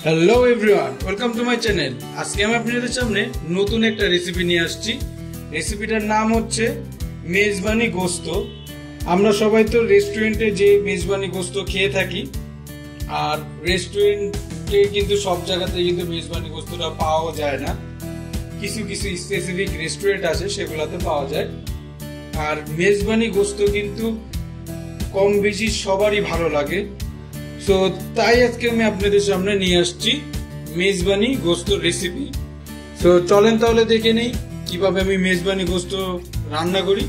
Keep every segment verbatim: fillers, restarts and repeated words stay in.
Hello everyone, welcome to my channel. আজকে আমি আপনাদের সামনে নতুন একটা রেসিপি নিয়ে আসছি। রেসিপিটার নাম হচ্ছে মেজবানি গোস্ত। আমরা সবাই তো রেস্টুরেন্টে যে মেজবানি গোস্ত খেয়ে থাকি, আর রেস্টুরেন্টে কিন্তু সব জায়গাতে কিন্তু মেজবানি গোস্তটা পাওয়া যায় না। কিছু কিছু স্পেসিফিক রেস্টুরেন্ট আছে, সেগুলোতে পাওয়া যায়। আর মেজবানি গোস্ত কিন্তু কম বেশি সবারই ভালো লাগে। তো তাই আজকে আমি আপনাদের সামনে নিয়ে আসছি মেজবানি গোস্ত রেসিপি। তো চলেন তাহলে দেখে নেই কিভাবে আমি মেজবানি গোস্ত রান্না করি।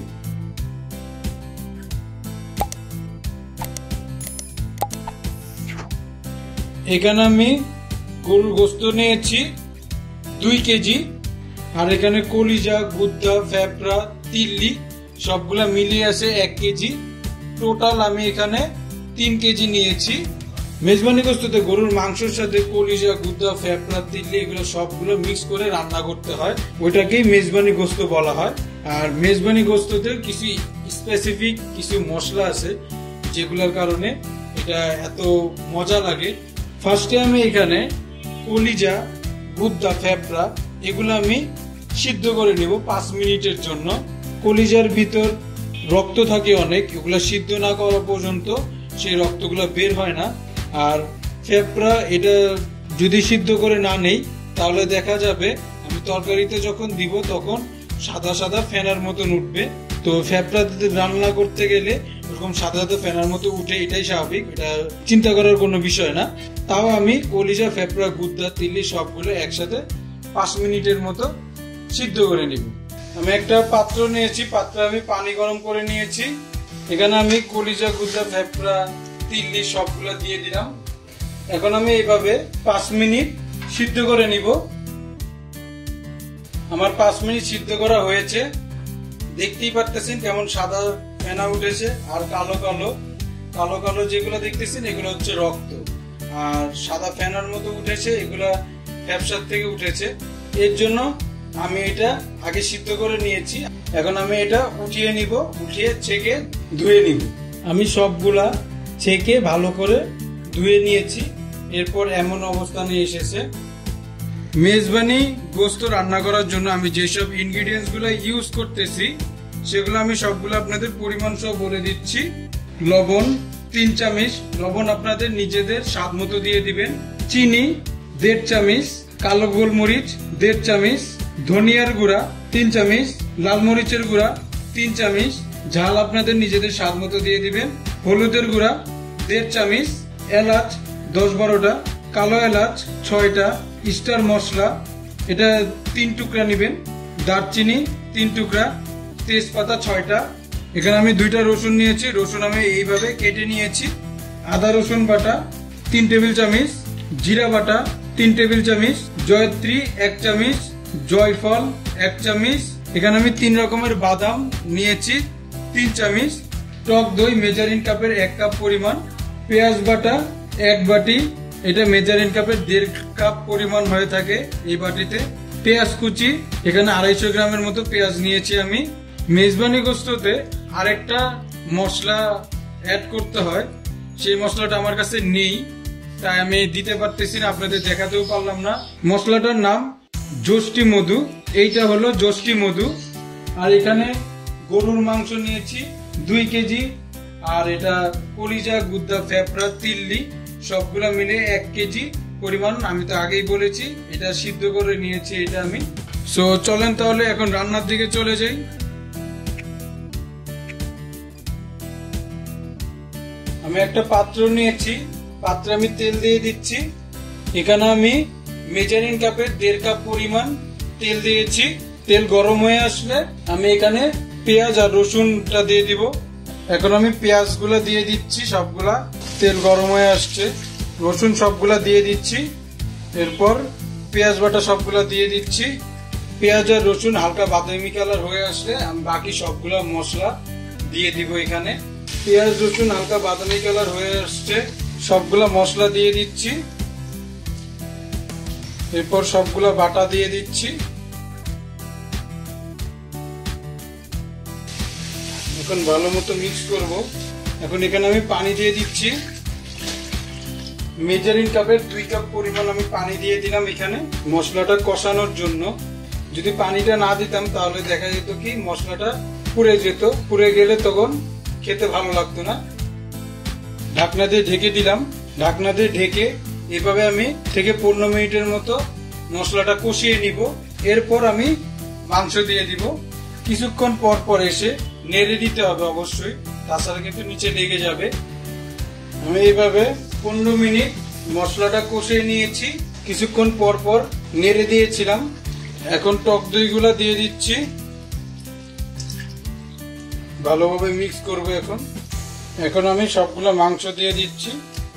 এখানে আমি গরুর গোস্ত নিয়েছি দুই কেজি, আর এখানে কলিজা, গুদ্দা, ফ্যাপড়া, তিল্লি সবগুলা মিলিয়ে আছে এক কেজি। টোটাল আমি এখানে তিন কেজি নিয়েছি। মেজবানি গোস্ততে গরুর মাংসের সাথে কলিজা, গুদ্দা, ফ্যাপড়া, তিল্লি এগুলো সবগুলো মিক্স করে রান্না করতে হয়, ওইটাকেই মেজবানি গোস্ত বলা হয়। আর মেজবানি গোস্ততে কিছু স্পেসিফিক কিছু মশলা আছে যেগুলোর কারণে এটা এত মজা লাগে। ফার্স্টে আমি এখানে কলিজা, গুদ্দা, ফ্যাপড়া এগুলো আমি সিদ্ধ করে নেব পাঁচ মিনিটের জন্য। কলিজার ভিতর রক্ত থাকে অনেক, এগুলো সিদ্ধ না করা পর্যন্ত সেই রক্তগুলো বের হয় না। আর ফ্যাপড়া এটা যদি সিদ্ধ করে না নেই তাহলে দেখা যাবে আমি তরকারিতে যখন দিব তখন সাদা সাদা ফেনার মতন উঠবে। তো ফ্যাপড়া রান্না করতে গেলে এরকম সাদা সাদা ফেনার মতো উঠে, এটাই স্বাভাবিক, এটা চিন্তা করার কোনো বিষয় না। তাও আমি কলিজা, ফ্যাপড়া, গুদ্দা, তিল্লি সবগুলো একসাথে পাঁচ মিনিটের মতো সিদ্ধ করে নিব। আমি একটা পাত্র নিয়েছি, পাত্রে আমি পানি গরম করে নিয়েছি। এখানে আমি কলিজা, গুদ্দা, ফ্যাপড়া, তিল্লি সবগুলো দিয়ে দিলাম। এখন আমি এইভাবে পাঁচ মিনিট সিদ্ধ করে নিব। আমার পাঁচ মিনিট সিদ্ধ করা হয়েছে, দেখতেই পারতেছেন কেমন সাদা ফেনা উঠেছে। আর কালো কালো কালো কালো যেগুলো দেখতেছেন এগুলো হচ্ছে রক্ত, আর সাদা ফেনার মতো উঠেছে এগুলা ফ্যাপসার থেকে উঠেছে। এর জন্য আমি এটা আগে সিদ্ধ করে নিয়েছি। এখন আমি এটা উঠিয়ে নিব, উঠিয়ে ছেঁকে ধুয়ে নিব। আমি সবগুলা ছেঁকে ভালো করে ধুয়ে নিয়েছি। এরপর এমন অবস্থানে এসেছে। মেজবানি গোস্ত রান্না করার জন্য আমি যেসব ইনগ্রিডিয়েন্টস গুলো ইউজ করতেছি সেগুলো আমি সবগুলো আপনাদের পরিমাণ সহ বলে দিচ্ছি। লবণ তিন চামচ, লবণ আপনাদের নিজেদের স্বাদ মতো দিয়ে দিবেন। চিনি দেড় চামচ, কালো গোলমরিচ দেড় চামচ, ধনিয়ার গুঁড়া তিন চামচ, লাল মরিচের গুঁড়া তিন চামচ, ঝাল আপনাদের নিজেদের স্বাদ মতো দিয়ে দিবেন। হলুদের গুঁড়া দেড় চামচ, এলাচ দশ বারোটা, কালো এলাচ ছয়টা, স্টার মশলা এটা তিন টুকরা নেবেন, দারচিনি তিন টুকরা, তেজপাতা ছয়টা। এখানে আমি দুইটা রসুন নিয়েছি, রসুন আমি এইভাবে কেটে নিয়েছি। আদা রসুন বাটা তিন টেবিল চামচ, জিরা বাটা তিন টেবিল চামচ, জয়ত্রী এক চামচ, জয়ফল এক চামচ। এখানে আমি তিন রকমের বাদাম নিয়েছি তিন চামচ, টক দই মেজারিন কাপের এক কাপ পরিমাণ, পেঁয়াজ বাটা এক বাটি, এটা মেজারিন কাপের দেড় কাপ পরিমাণ হয়ে থাকে এই বাটিতে। পেঁয়াজ কুচি এখানে আড়াইশো গ্রামের মতো পেঁয়াজ নিয়েছি আমি। মেজবানি গোস্ততে আরেকটা মশলা অ্যাড করতে হয়, সেই মশলাটা আমার কাছে নেই, তাই আমি দিতে পারতেছি না, আপনাদের দেখাতেও পারলাম না। মশলাটার নাম যষ্টি মধু, এইটা হলো যষ্টি মধু। আর এখানে গরুর মাংস নিয়েছি দুই কেজি, আর এটা কলিজা, গুদ্দা, ফ্যাপড়া, তিল্লি সবগুলা মিলে এক কেজি পরিমাণ। আমি তো আগেই বলেছি এটা সিদ্ধ করে নিয়েছি এটা আমি। সো চলেন তাহলে এখন রান্নার দিকে চলে যাই। আমি একটা পাত্র নিয়েছি, পাত্রে আমি তেল দিয়ে দিচ্ছি। এখানে আমি মেজারিন কাপের দেড় কাপ পরিমাণ তেল দিয়েছি। তেল গরম হয়ে আসলে আমি এখানে পেঁয়াজ আর রসুনটা দিয়ে দিব। এখন আমি পেঁয়াজ গুলা দিয়ে দিচ্ছি সবগুলা। তেল গরম হয়ে আসছে, রসুন সবগুলা দিয়ে দিচ্ছি। এরপর পেঁয়াজ বাটা সবগুলা দিয়ে দিচ্ছি। পেঁয়াজ আর রসুন হালকা বাদামি কালার হয়ে আসলে আমি বাকি সবগুলা মশলা দিয়ে দিব এখানে। পেঁয়াজ রসুন হালকা বাদামি কালার হয়ে আসছে, সবগুলা মশলা দিয়ে দিচ্ছি। এরপর সবগুলা বাটা দিয়ে দিচ্ছি। এখন ভালো মতো মিক্স করব। এখন এখানে আমি পানি দিয়ে দিচ্ছি। মেজারিং কাপের দুই কাপ পরিমাণ আমি পানি দিয়ে দিলাম এখানে মশলাটা কষানোর জন্য। যদি পানিটা না দিতাম তাহলে দেখা যেত কি মশলাটা পুড়ে যেত, পুড়ে গেলে তখন খেতে ভালো লাগতো না। ঢাকনা দিয়ে ঢেকে দিলাম। ঢাকনা দিয়ে ঢেকে এভাবে আমি থেকে পনেরো মিনিটের মতো মশলাটা কষিয়ে নিব। এরপর আমি মাংস দিয়ে দিব। কিছুক্ষণ পর পর এসে নেড়ে দিতে হবে অবশ্যই, তাছাড়া কিন্তু নিচে লেগে যাবে। আমি এইভাবে পনেরো মিনিট মশলাটা কষিয়ে নিয়েছি। কিছুক্ষণ পর পর নেড়ে দিয়েছিলাম। এখন টক দই গুলা দিয়ে দিচ্ছি, ভালোভাবে মিক্স করব। এখন এখন আমি সবগুলো মাংস দিয়ে দিচ্ছি।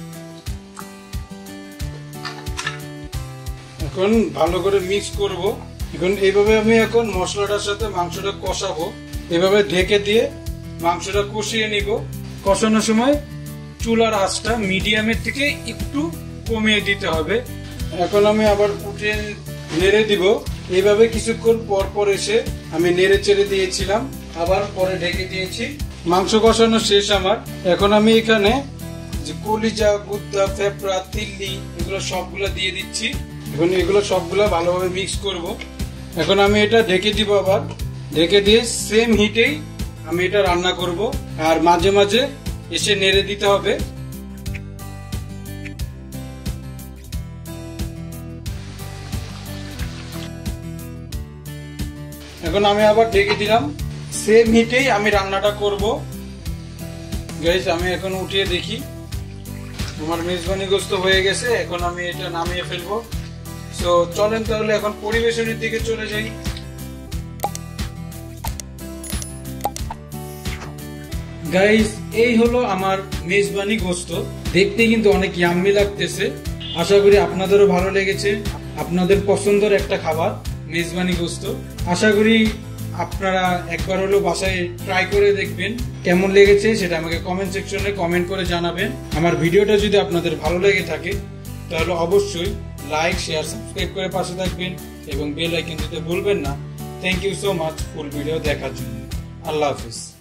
এখন ভালো করে মিক্স করব। এখন এইভাবে আমি এখন মশলাটার সাথে মাংসটা কষাবো। এভাবে ঢেকে দিয়ে মাংসটা কষিয়ে নিব। কষানোর সময় চুলার আঁচটা মিডিয়ামের থেকে একটু কমিয়ে দিতে হবে। এখন আমি আবার উঠে নেড়ে দিব। এইভাবে কিছুক্ষণ পর পর এসে আমি নেড়ে চেড়ে দিয়েছিলাম, আবার পরে ঢেকে দিয়েছি। মাংস কষানো শেষ আমার। এখন আমি এখানে যে কলিজা, গুদ্দা, ফেফড়া, তিল্লি এগুলো সবগুলো দিয়ে দিচ্ছি। এখন এগুলো সবগুলো ভালোভাবে মিক্স করব। এখন আমি এটা ঢেকে দিব। আবার ঢেকে দিয়ে সেম হিটেই আমি এটা রান্না করব। আর মাঝে মাঝে এসে নেড়ে দিতে হবে। এখন আমি আবার ঢেকে দিলাম। সেম হিটেই আমি রান্নাটা করব। গাইস, আমি এখন উঠিয়ে দেখি আমার মেজবানি গোস্ত হয়ে গেছে। এখন আমি এটা নামিয়ে ফেলবো। তো চলেন তাহলে এখন পরিবেশনের দিকে চলে যাই। গাইস, এই হলো আমার মেজবানি গোস্ত। দেখতে কিন্তু অনেক ইয়াম্মি লাগতেছে। আশা করি আপনাদেরও ভালো লেগেছে। আপনাদের পছন্দের একটা খাবার মেজবানি গোস্ত। আশা করি আপনারা একবার হলো বাসায় ট্রাই করে দেখবেন। কেমন লেগেছে সেটা আমাকে কমেন্ট সেকশনে কমেন্ট করে জানাবেন। আমার ভিডিওটা যদি আপনাদের ভালো লেগে থাকে তাহলে অবশ্যই লাইক, শেয়ার, সাবস্ক্রাইব করে পাশে থাকবেন এবং বেল আইকন দিতে ভুলবেন না। Thank you so much full video দেখার জন্য। আল্লাহ হাফিজ।